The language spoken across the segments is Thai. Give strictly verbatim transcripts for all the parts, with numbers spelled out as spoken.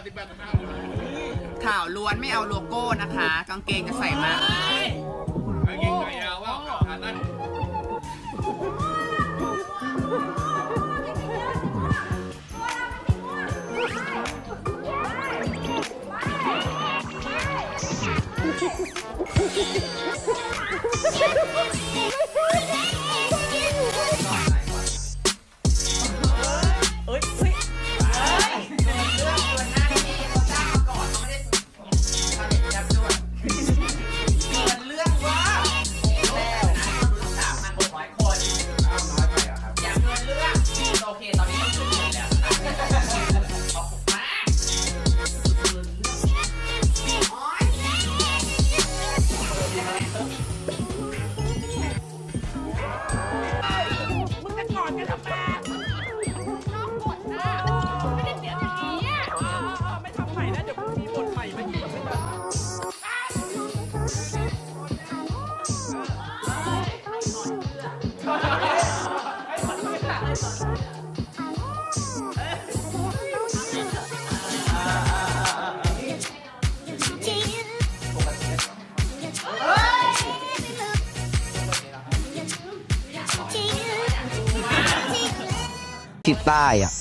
ฏิบัติธรรมข่าวล้วนไม่เอาโลโก้นะคะกางเกงก็ใส่มากางเกงขายาวว่าขาสั้นที่ใต้อ่ะ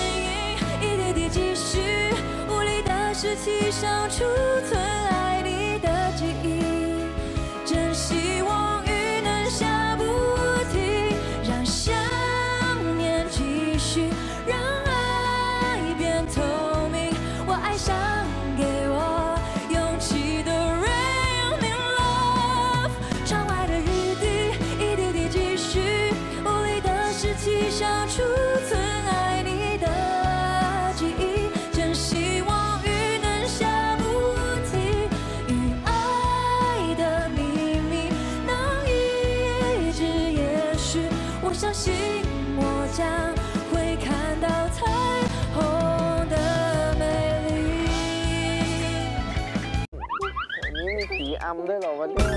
ด้วยเหรอวะเนี่ย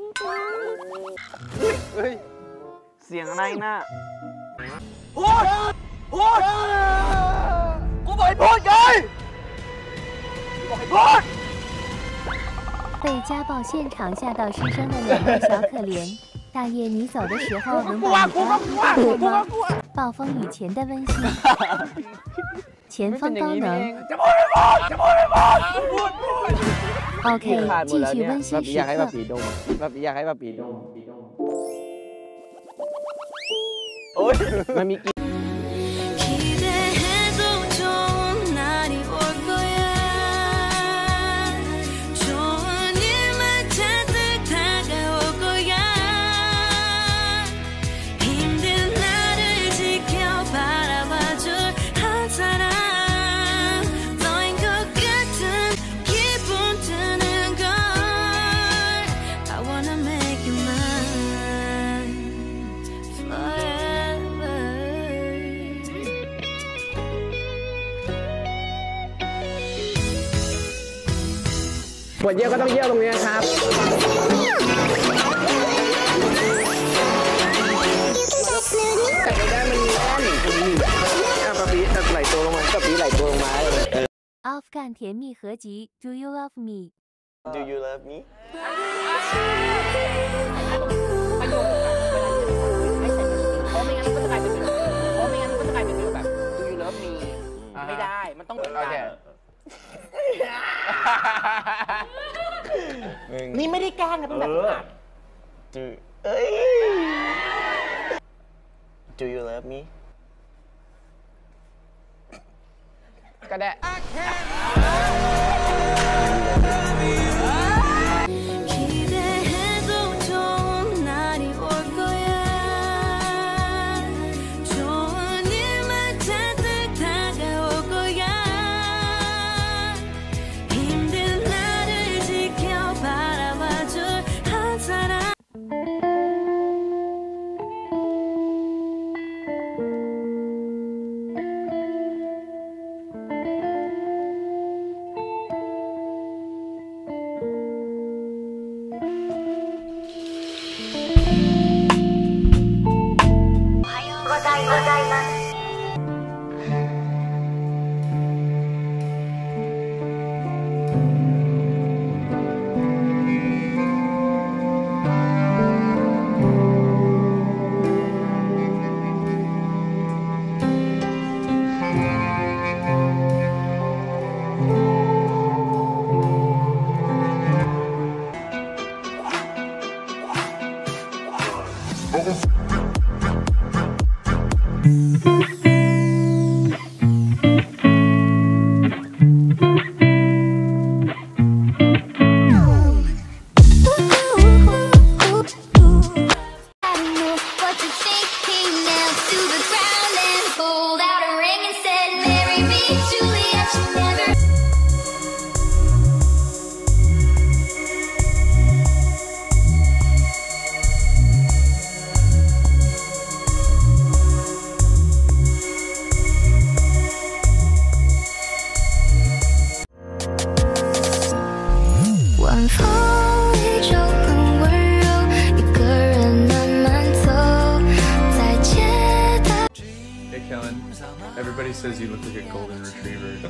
เฮ้ยเสียงอะไรน่ะพูดพูดกูบอกให้พูดไงบอกให้พูด被家暴现场吓到失声的两个小可怜，大爷你走的时候能把你家对吗？暴风雨前的温馨，前方高能。OK， 继续温馨时刻。 แบบอยากให้แบบปีดงโอ๊ยมันมีกี่ปวดเยี่ยวก็ต้องเยี่ยวตรงนี้ครับแต่ไม่ได้มันแน่นอ่ะปะปีไหลตัวลงมาปะปีไหลตัวลงมา OffGun 甜蜜合集 Do you love me Do you love me เพราะไม่งั้นมันก็จะกลายเป็นเพราะไม่งั้นมันก็จะกลายเป็นแบบ Do you love me ไม่ได้มันต้องเหมือนกันนี่ไม่ได้แกล้งนะเป็นแบบอัด Do เอ้ย Do you love me ก็ได้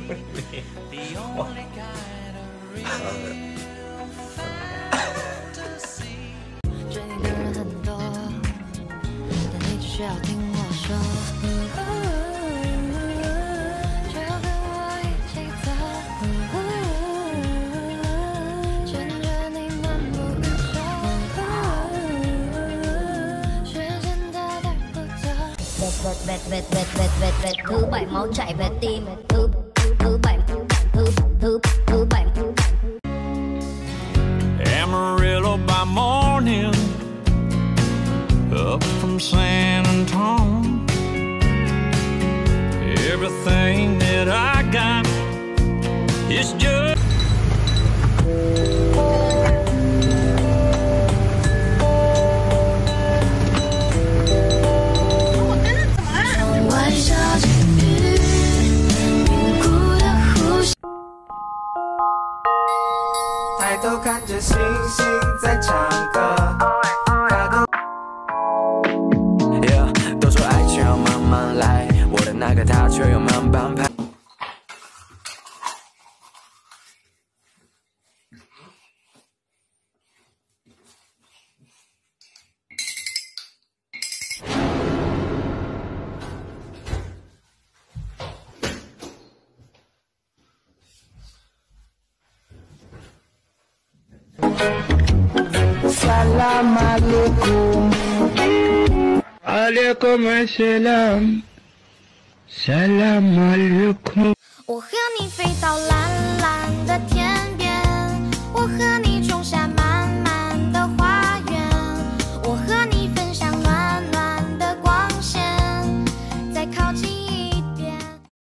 Vẹt vẹt vẹt vẹt vẹt vẹt thứ bảy máu chảy về tim thứ thứ bảy thứ thứ thứ bảy Amarillo by morning, up from San Antonio. Everything that I got is just. 抬头看着星星在唱歌。Yeah， 都说爱情要慢慢来，我的那个他却又慢半拍。 Salam alaikum. Alaikum assalam. Salam alaikum.